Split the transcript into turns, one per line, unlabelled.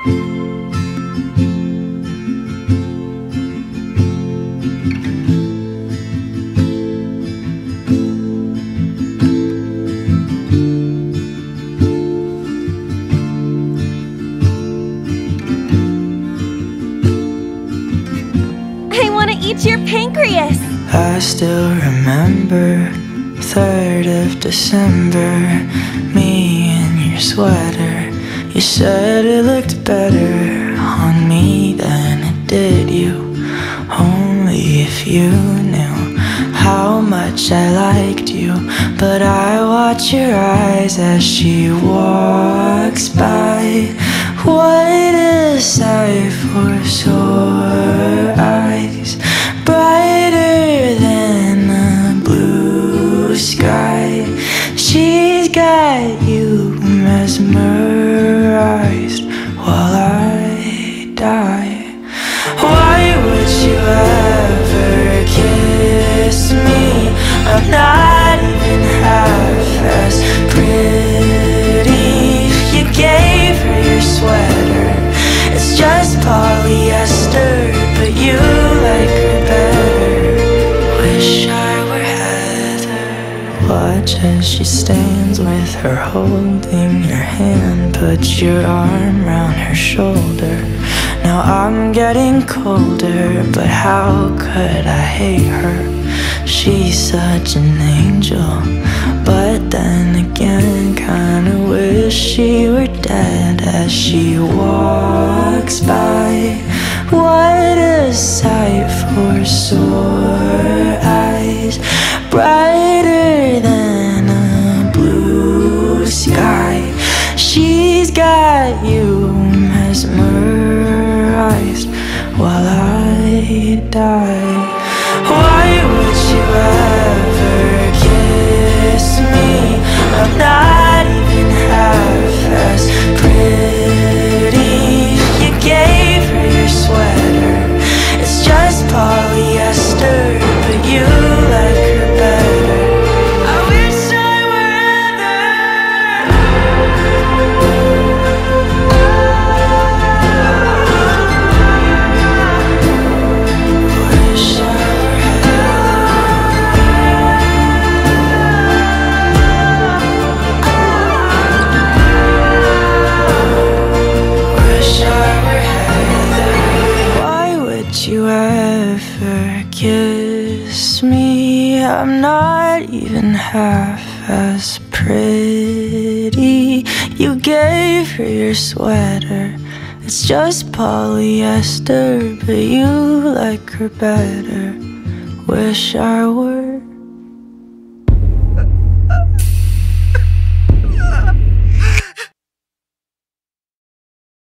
Eat your pancreas.
I still remember 3rd of December, me in your sweater. You said it looked better on me than it did you. Only if you knew how much I liked you. But I watch your eyes as she walks by. What a sight for sore eyes, brighter than the blue sky. She's got you mesmerized while I die. Why would you ever kiss me? I'm not even half as pretty. You gave her your sweater, it's just polyester, but you like her better. Wish I were Heather. Watch as she stands with her holding your hand, put your arm round her shoulder. Now I'm getting colder, but how could I hate her? She's such an angel, but then again kinda wish she were dead as she walks by. What a sight for sore eyes, brighter than a blue sky. She's got you mesmerized while I die. Why would you ever kiss me? I'm not even half as pretty. You gave her your sweater, it's just polyester, but you like her better. I wish I were Heather. Wish I were you ever kiss me? I'm not even half as pretty. You gave her your sweater, it's just polyester, but you like her better. Wish I were